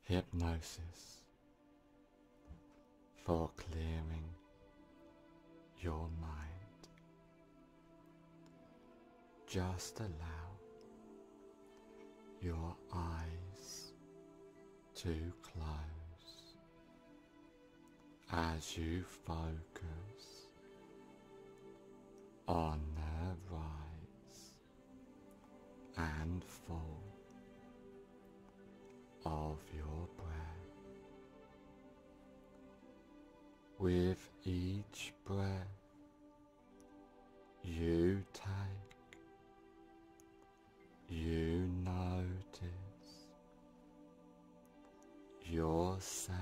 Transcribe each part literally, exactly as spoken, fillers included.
Hypnosis for clearing your mind. Just allow your eyes to close as you focus on the rise and fall of your breath. With each breath you take, you notice yourself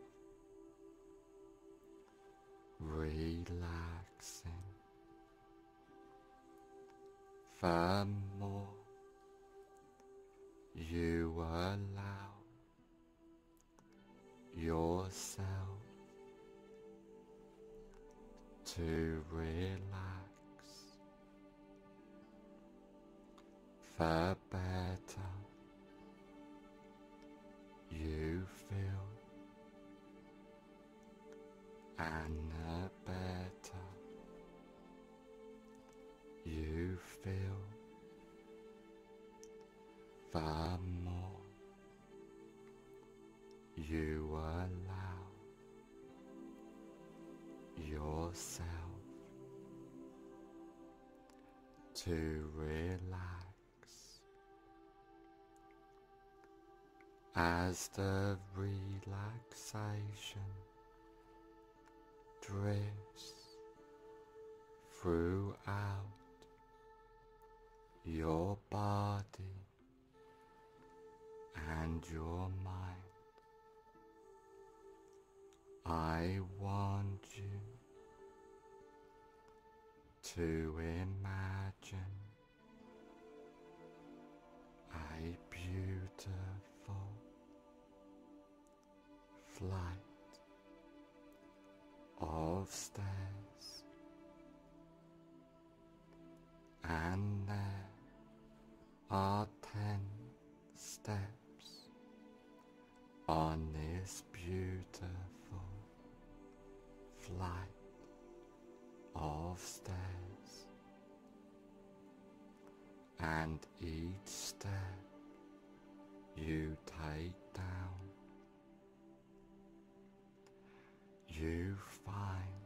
relaxing. The more you allow yourself to relax, the better you feel, and the better you feel, the more you allow yourself to relax. As the relaxation drifts throughout your body and your mind, I want you to imagine a beautiful flight of stairs, and there are ten steps on this beautiful flight of stairs, and each step you take down, you find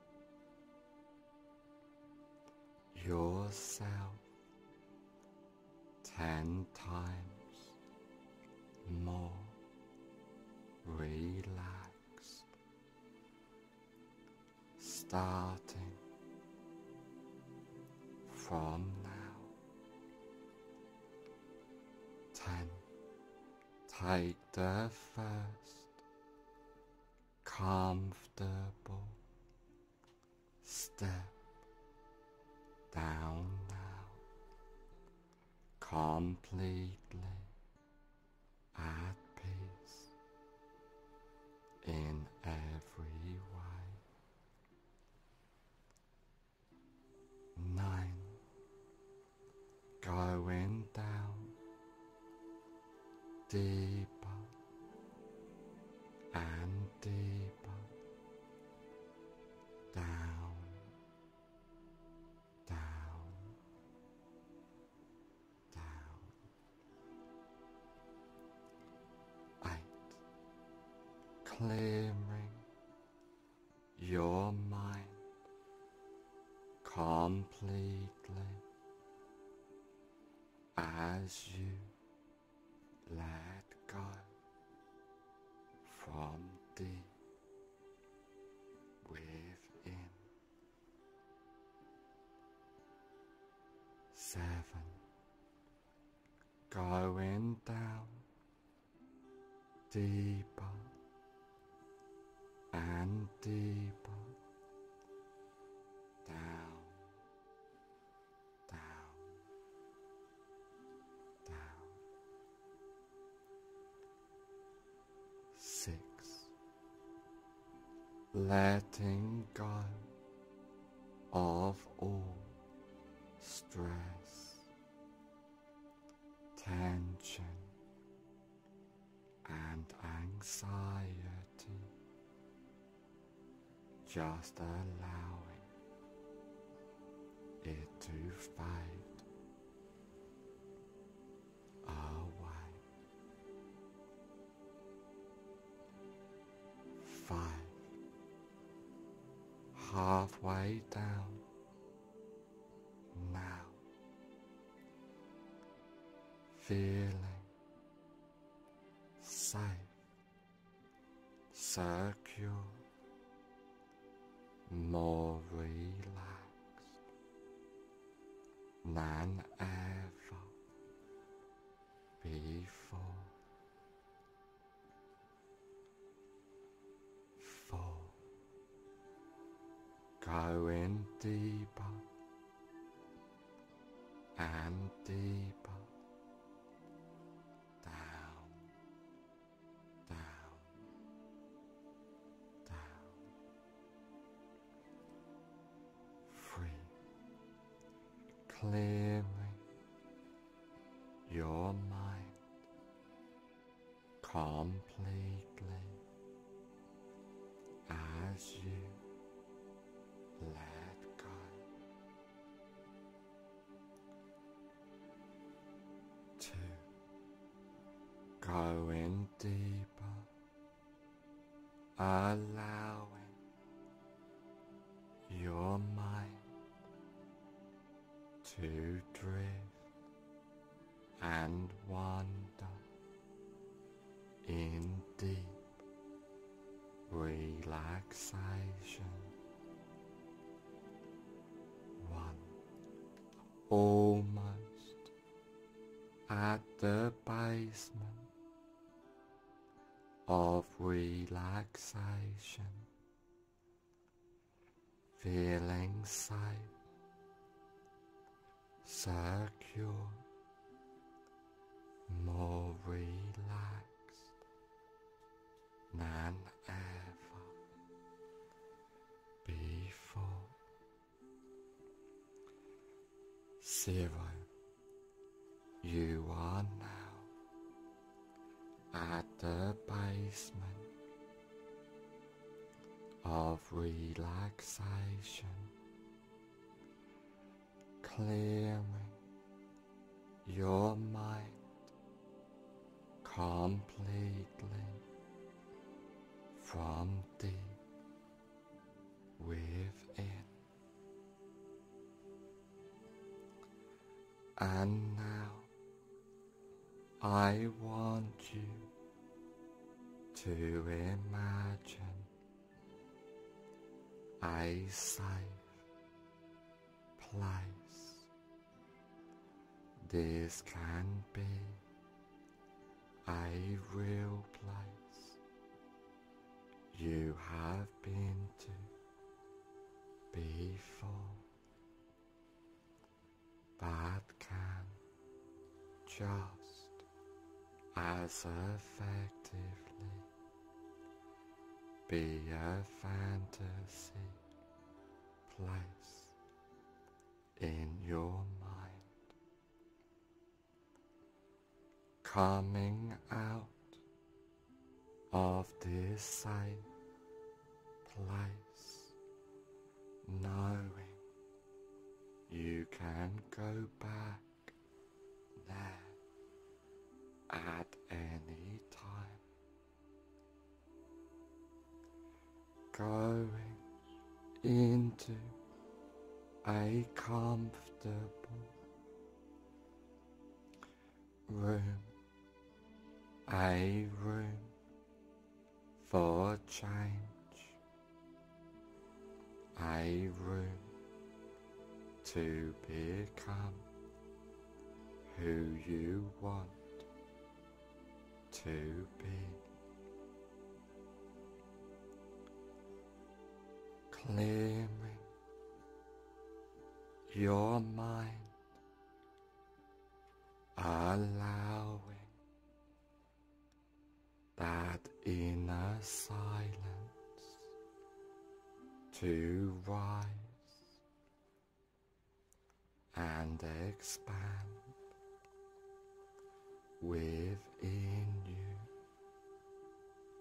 yourself ten times more relaxed, starting from now. Ten. Take the first comfortable step down now, completely at peace in every way. Nine. Going down deeper and deeper, down, down, down. Eight. Clearing your mind completely as you let go from deep within. Seven. Going down deeper and deeper, down, down, down. Six. Letting go of all stress, tension and anxiety, just allowing it to fade away. Five. Halfway down now, feeling safe, secure, more relaxed than ever before. Four. Going deeper and deeper down, down, down. Three. Clearing your mind completely as you let go. Two. Going deeper, allowing your mind to drift and wander in deep relaxation. One. Almost at the basement of relaxation, feeling safe, secure, more relaxed than ever before. Zero. You are now at the basement of relaxation, clearing your mind completely from deep within. And now I want you to imagine a safe place. This can be a real place you have been to before, but can just as effectively be a fantasy place in your mind. Coming out of this safe place, knowing you can go back there at any time. Going into a comfortable room, a room for change, a room to become who you want to be. Clearing your mind, allowing that inner silence to rise and expand within you,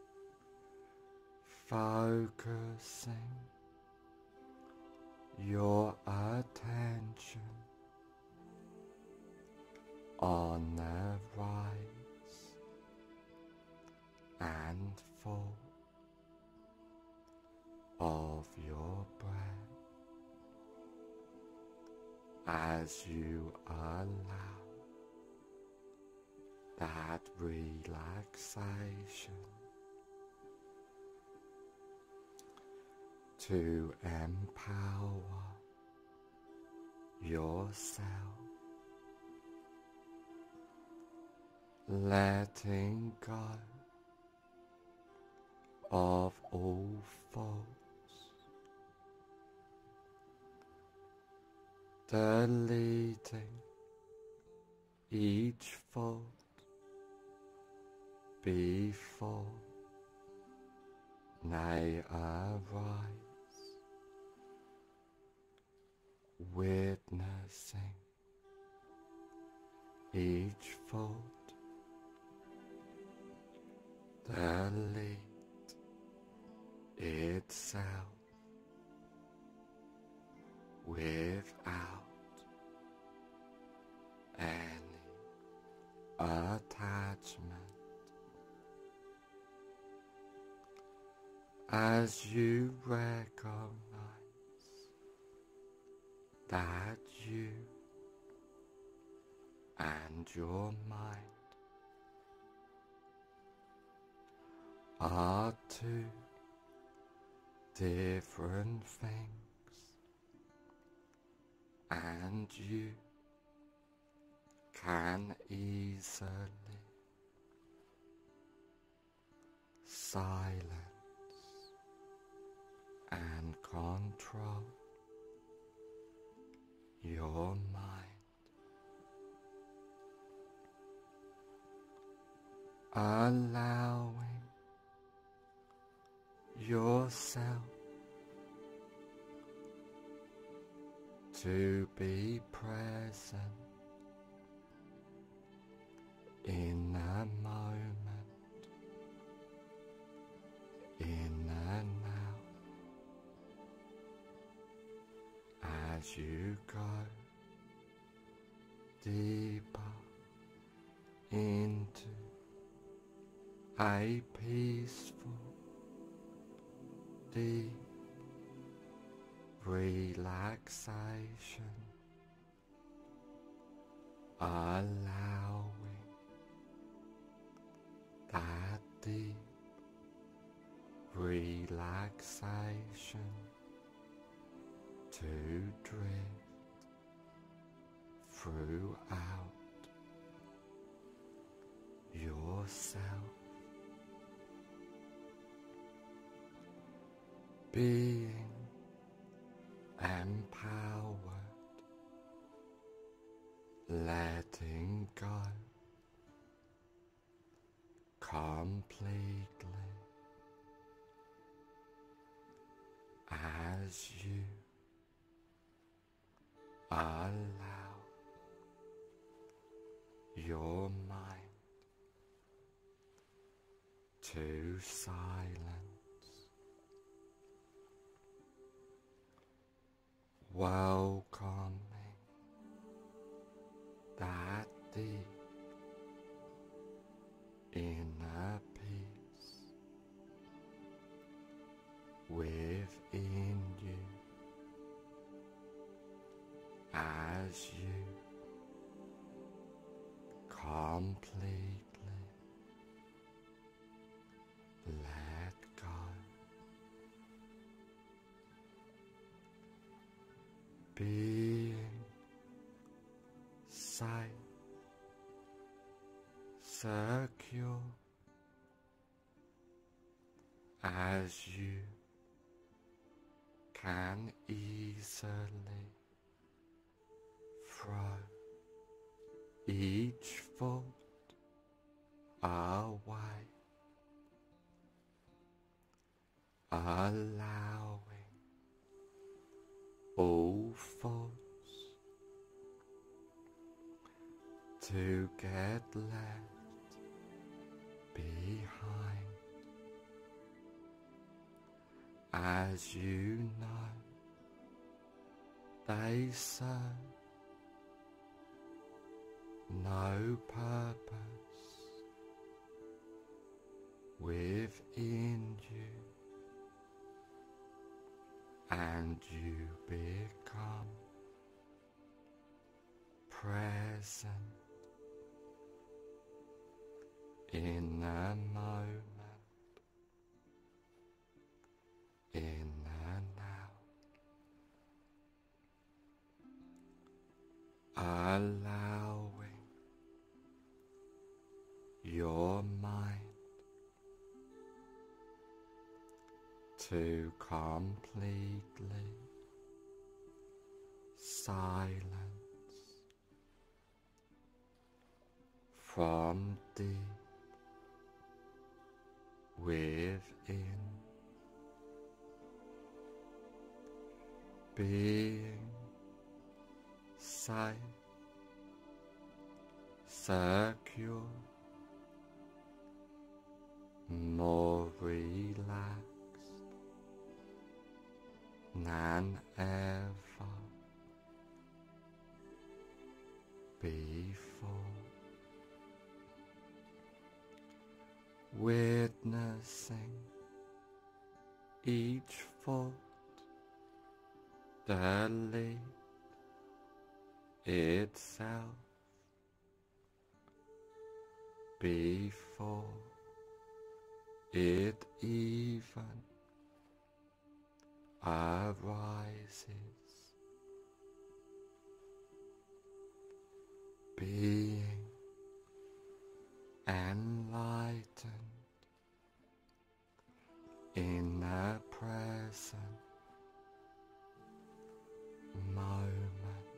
focusing your attention on the rise and fall of your breath as you allow that relaxation to empower yourself, letting go of all thoughts, deleting each thought before they arise, witnessing each thought delete itself without any attachment. As you recognize that you and your mind are two different things, and you can easily silence and control your mind, allowing yourself to be present in the moment, in the now, as you go deeper into a peaceful, deep relaxation, allowing that deep relaxation to drift throughout yourself, being empowered, letting go completely as you allow your mind to silence, welcoming that deep inner peace within you as you completely let go, being safe, secure, as you can easily throw each thought away, allowing all thoughts to get left behind as you know they serve no purpose within you, and you become present in the moment, in the now, allowing your mind to completely silence from deep within, being safe, secure, more relaxed than ever before, witnessing each thought delete itself before it even arises, being enlightened in the present moment,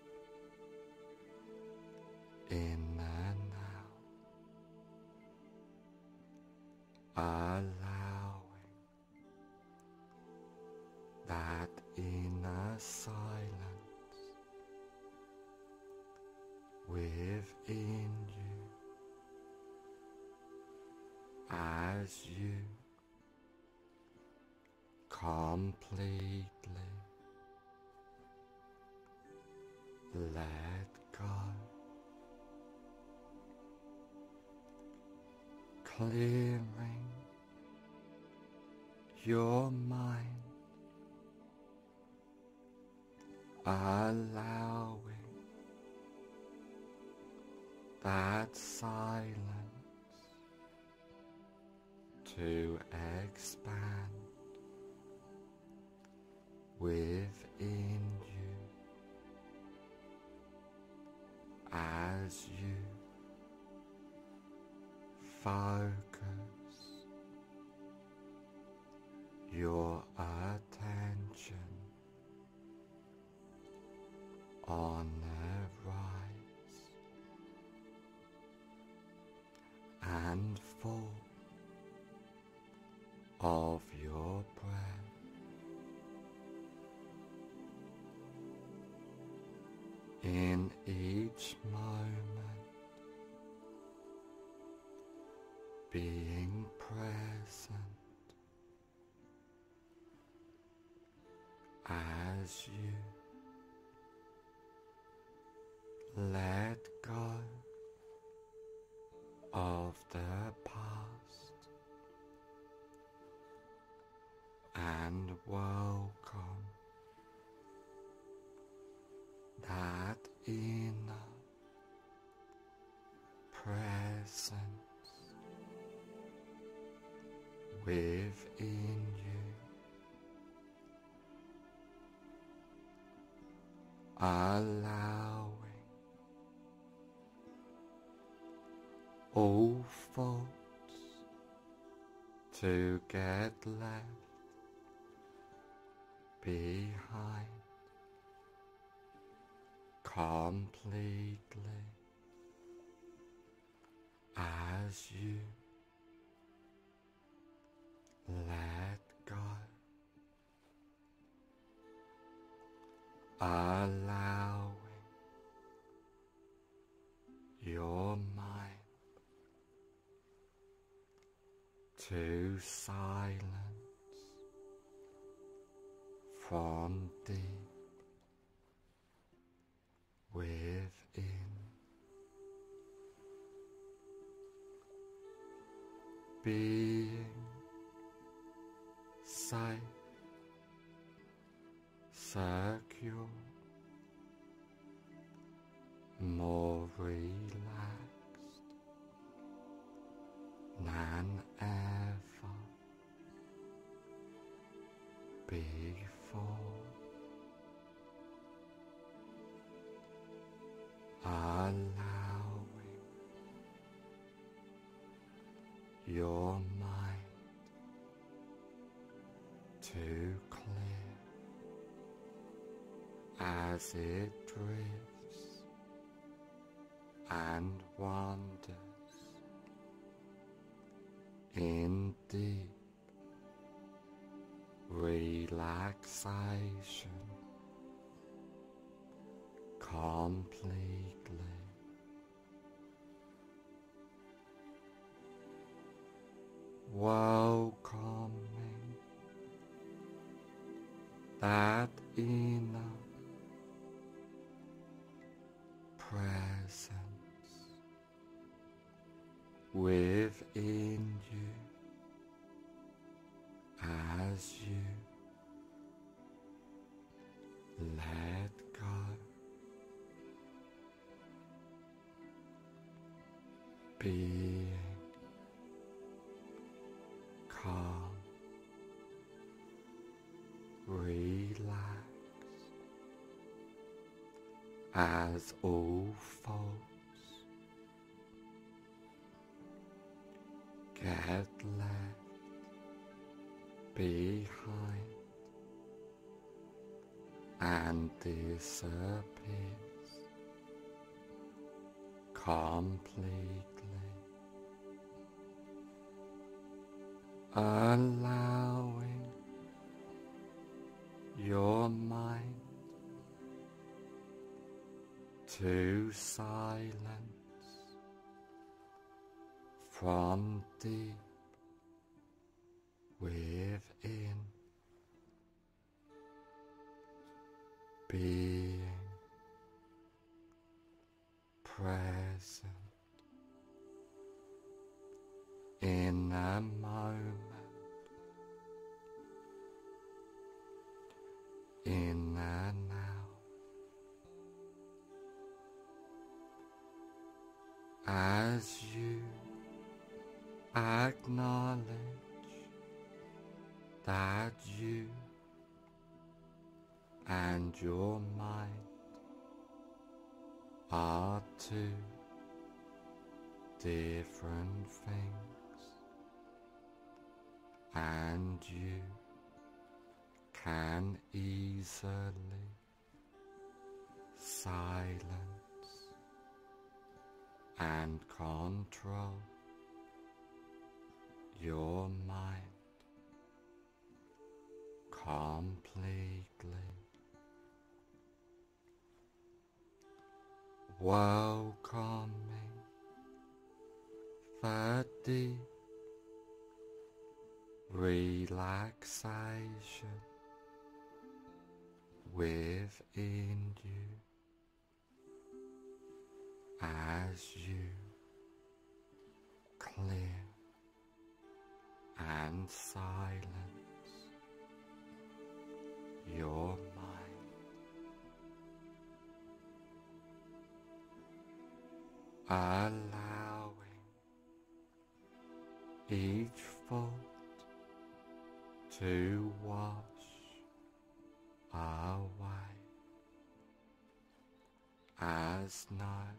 in the now, allowing that inner silence within you as you completely let go, clearing your mind, allowing that silence to expand within you as you focus your attention on the rise and fall of your breath, in each moment being present as you let go of the past and welcome that inner presence within you, allowing all thoughts to get left behind completely as you let go, allowing your mind to silence from deep within, being safe, secure, more relaxed than ever before. Allowing your mind to clear as it drifts and wanders in deep relaxation completely. Welcoming that inner presence within you as you let go, being calm, relaxed as all faults get left behind and disappears completely. Allowing your mind to silence from deep within, being present in a moment, in a now, as you acknowledge that you and your mind are two different things, and you can easily silence and control your mind completely. Welcoming the deep relaxation within you as you clear and silence your mind, allowing each thought to wash away as now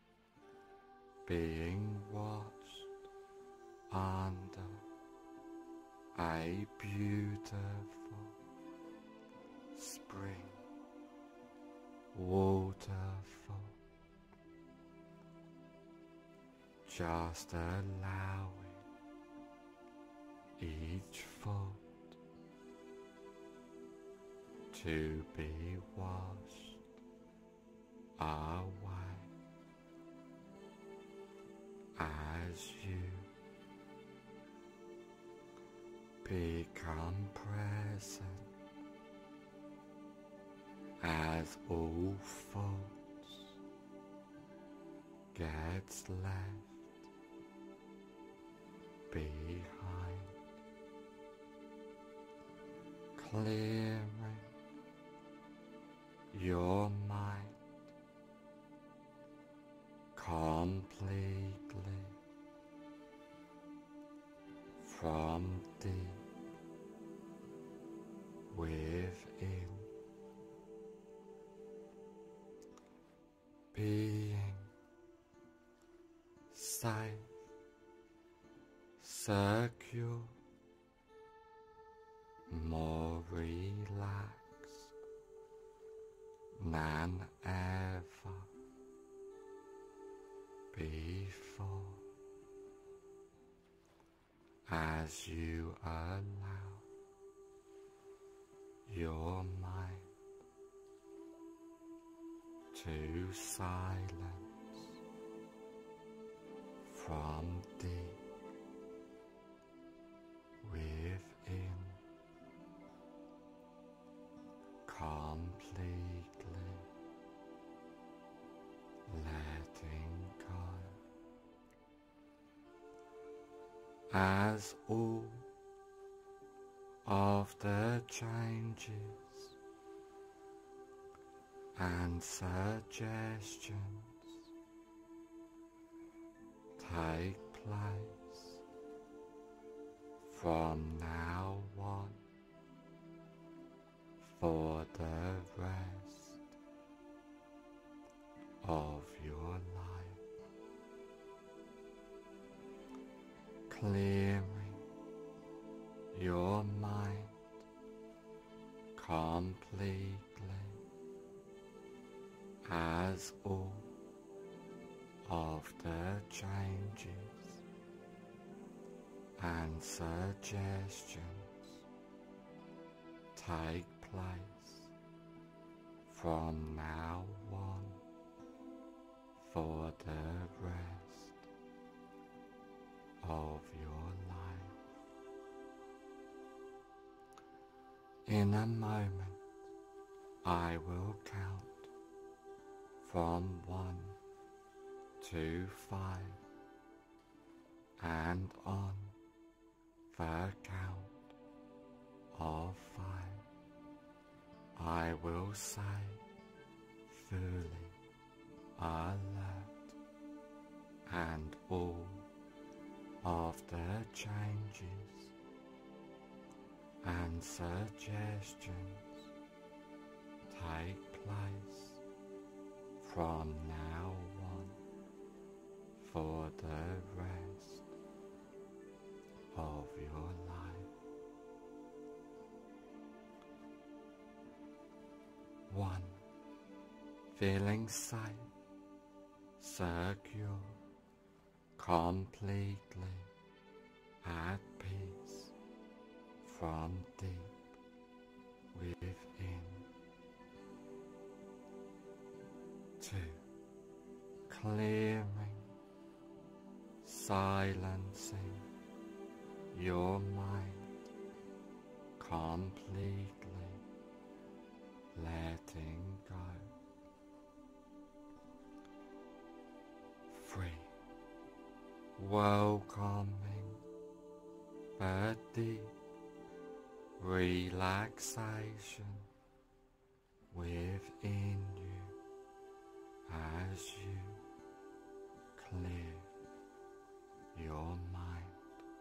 being washed under a beautiful spring waterfall, just allowing each thought to be washed away as you become present as all faults gets left behind, clearing your mind completely from deep within, being safe, secure, more relaxed than ever before, as you allow your mind to silence from deep within, completely letting go, as all of the changes and suggestions take place from now on for the rest of your life, clearing your mind completely as all of the changes and suggestions take place from now on for the rest of your life. In a moment, I will count from one to five, and on the count of five, I will say, fully alert, and all of the changes and suggestions take place from now on for the rest of your life. One, feeling safe, secure, completely at peace from deep within. Two, clearing, silencing your mind completely, letting go. Three, welcoming the deep relaxation within you as you clear your mind.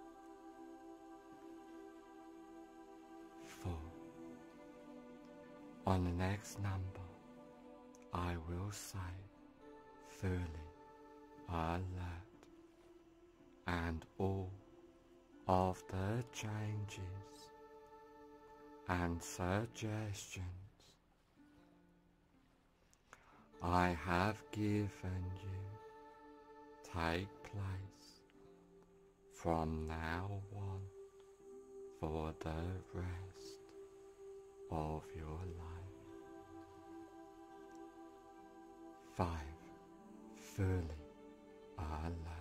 Four, on the next number, I will say fully alert, and all of the changes and suggestions I have given you take place from now on for the rest of your life. Five, fully alert.